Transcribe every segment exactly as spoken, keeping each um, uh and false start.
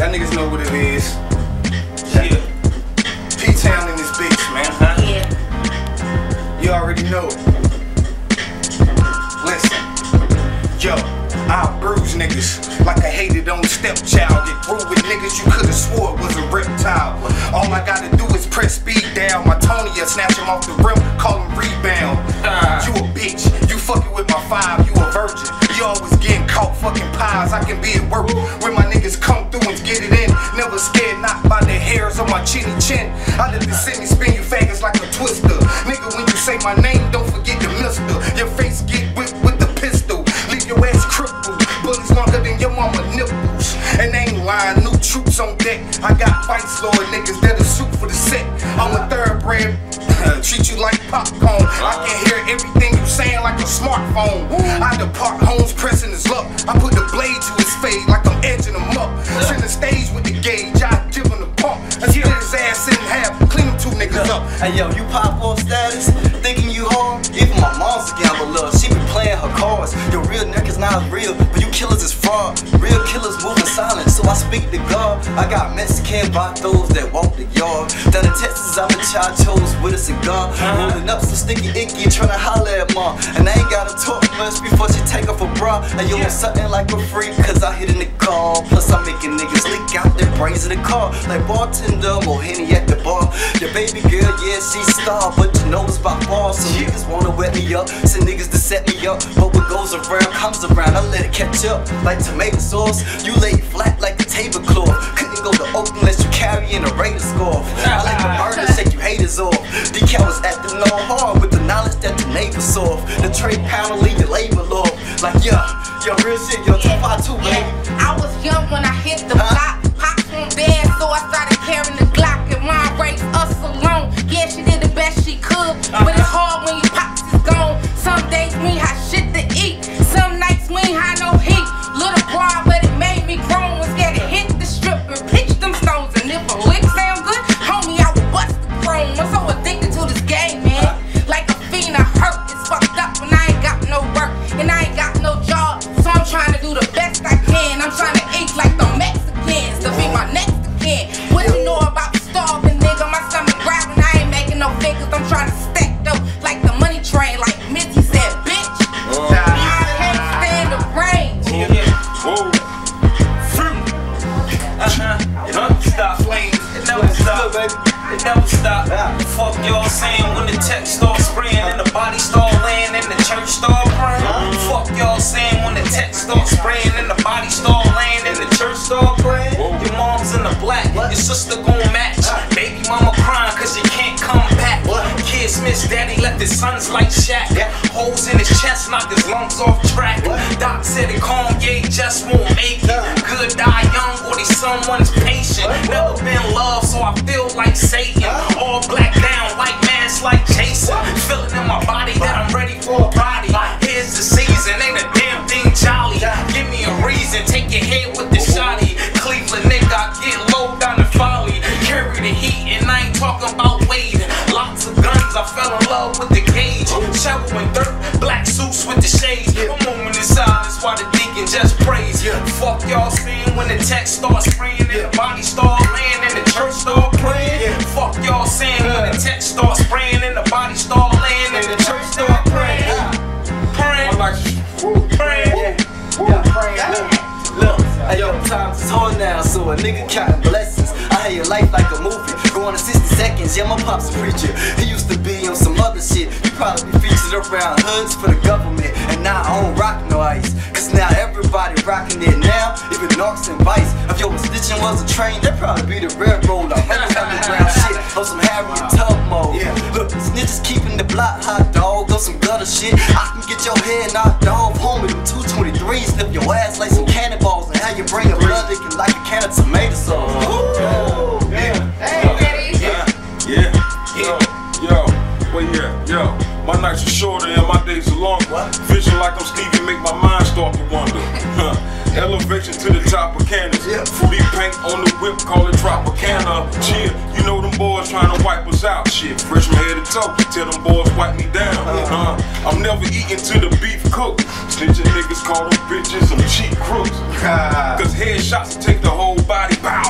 Y'all niggas know what it is. Yeah. P-Town in this bitch, man. Huh? Yeah. You already know. Listen. Yo, I'll bruise niggas like I hated on stepchild. Get through with niggas you could've swore was a reptile. All I gotta do is press speed down. My Tony, I snatch him off the rim, call him rebound. Uh, you a bitch, you fucking with my five, you a virgin. You always getting caught fucking pies. I can be at work when my niggas come through and get it in. Never scared, not by the hairs on my chinny chin. I let the semi spin you faggots like a twister. Nigga, when you say my name, don't forget the mister. Your face get whipped with the pistol. Leave your ass crippled. Bullets longer than your mama nipples. And they ain't lying, new troops on deck. I got fights, lord niggas that'll shoot for the set. I'm a thoroughbred, treat you like popcorn. I can hear everything you saying like a smartphone. I depart homes pressing his luck. I put the blade to his fade like I'm edging him up. Send the stage with the gauge, I give him the pump. I split his ass in half, clean them two niggas up. Hey yo, you pop off status, thinking you hard? Even my mom's a gamble, love. She be playing her cards. Your real niggas not real, but you killers is fraud. Real killers moving silent, so I speak to God. I got Mexican vatos that walk the yard. Down in Texas, I'm in chachos with a cigar. Rolling up some sticky icky, trying to holler at mom. And I ain't gotta talk much before she take off her bra. And you want something like a freak, cause I hit in the car. Plus I'm making niggas leak out their brains in the car. Like bartender, more Henny at the bar. Your baby girl, yeah, she's star, but you know it's by far. So niggas wanna wet me up, send niggas to set me up. But what goes around comes around, I let it catch up. Like tomato sauce, you lay it flat like a tablecloth. Couldn't go to Oakland unless you carrying a Raiders scarf. I like the murder, shake you haters off. Decal was acting all hard with the knowledge that the neighbors soft. The trade pound will leave your label off. Like yeah, yo, real shit, yo, two five two, baby. I was young when I hit the block. Pops on bed, so I started carrying the Glock. And mom raised us alone. Yeah, she did the best she could, but it's hard when your pops is gone. Some days we ain't had shit to eat. Some nights we ain't had no heat. Little broad, but it made me grown. Was scared to hit the strip and pitch them stones. And if a lick sound good, homie, I would bust the chrome. I'm so addicted to this game, man. Like a fiend, I hurt. It's fucked up when I ain't got no work and I ain't got no job. So I'm trying to do the best I can. I'm trying to eat like the Mexicans to be my next again. What you know about starving, nigga? My stomach grabbing, I ain't making no figures. I'm trying to stack though, like the money train, like Missy said, bitch. I can't stand the rain. Whoa. Uh-huh. It never stop. Flamez. It never stop, baby. It never stop. Fuck y'all saying when the text starts spraying and the body start laying and the church start praying. Fuck y'all saying when the text starts spraying and the body start laying and the church start praying. Your mom's in the black, your sister gon' match. Baby mama crying cause you can't come back. Kids miss daddy, left his sons like Shaq. Holes in his chest, knocked his lungs off track. Doc said it calm, yeah, just won't make it. Good die young, or they someone's patient. Never been loved, so I feel like Satan. All black down, white man's like Jason. Feeling in my body that I'm ready for a body. Here's the season, ain't a damn thing jolly. Give me a reason, take your head with the shotty. Cleveland nigga, I get low down the folly. Carry the heat, and I ain't talking about waiting. Lots of guns, I fell in love with the gauge. Shovel and dirt, black suits with the shades. A moment in silence while the deacon just prays. Fuck y'all saying when the text starts spraying and the body start laying and the church start praying. Fuck y'all saying when the text starts spraying and the body start laying and the church start praying. Praying, praying, Yeah, praying. Look, hey yo, times is hard now, so a nigga counting blessings. I had your life like a movie, going to sixty seconds. Yeah, my pop's a preacher. He used to be on some other shit. You probably be featured around hoods for the government. And now I don't rock no ice, cause now everybody rocking it now. Even narcs and vice. If your stitching was a train, that'd probably be the railroad. I'm underground shit on some Harriet Tub mode. Look, snitches keeping the block hot, dog. On some gutter shit, I can get your head knocked off. Home with them two twenty-threes, slip your ass like some cannonballs. And how you bring a blood liquor like a can of tomato sauce. Yeah, yeah, yeah, yeah, yo, yo, well yeah, yo. My nights are shorter and my days are longer. Vision like I'm Stevie make my mind start to wonder. Elevation to the top of cannons. Fruity paint on the whip, call it Tropicana. Chill, you know them boys trying to wipe us out. Shit, fresh from head to toe, tell them boys wipe me down. Uh, I'm never eating till the beef cook. Snitching niggas call them bitches some cheap crooks. Cause headshots take the whole body. Bow.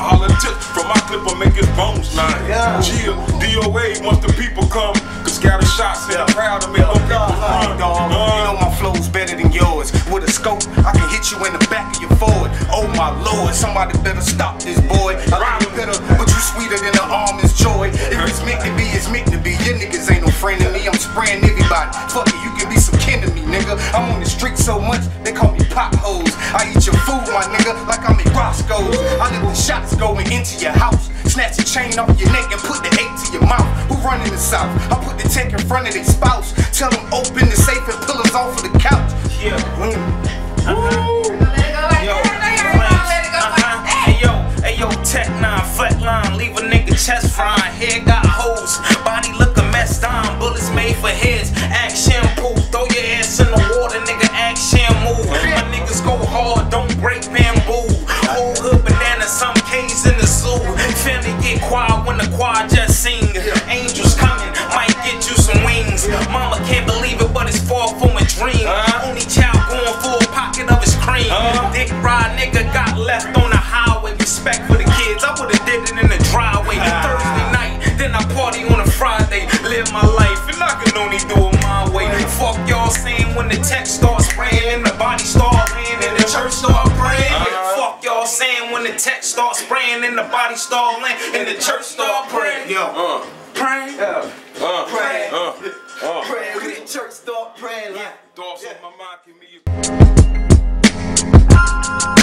shots in the crowd to make them people run, dog. You know my flow's better than yours. With a scope, I can hit you in the back of your Ford. Oh my lord, somebody better stop this boy. I ride better, but you sweeter than the almond's joy. If it's meant to be, it's meant to be. Your niggas ain't no friend of me. I'm spraying everybody. Fuck it, you can be some kin to me, nigga. I'm on the street so much, they call me potholes. I eat your food, my nigga, like I'm at Roscoe's. I let the shots going into your house. Snatch a chain off your neck and put the eight to your mouth. Who running the south? I put the tech in front of their spouse. Tell them open the safe and pull us off of the couch. Yeah. Mm. Let it go like Yo, that. Let it go like uh-huh. that. Hey yo, hey yo, tech nine, flat line, leave a nigga chest frying. Head got holes, body look a mess down. Bullets made for heads, action pool. Throw your ass in the water, nigga, action move. My niggas go hard, don't break bamboo. Whole hood banana, some K's in the zoo. Family get quiet when the choir just sing. Angels coming, might get you some wings. Mama can't believe it, but it's far from a dream. Only child going full pocket of his cream. Dick ride nigga got left on the highway. Respect for the kids, I would've did it in the driveway. Thursday night, then I party on a Friday. Live my life, and I can only do it my way. Fuck y'all saying when the text starts spraying and the body start laying and the church start praying. Fuck y'all saying when the text starts spraying and the body start laying and the church start praying. Yo, Uh, pray. uh, Pray. uh, uh. Pray. We the church start praying like. Thoughts on my mind, give me a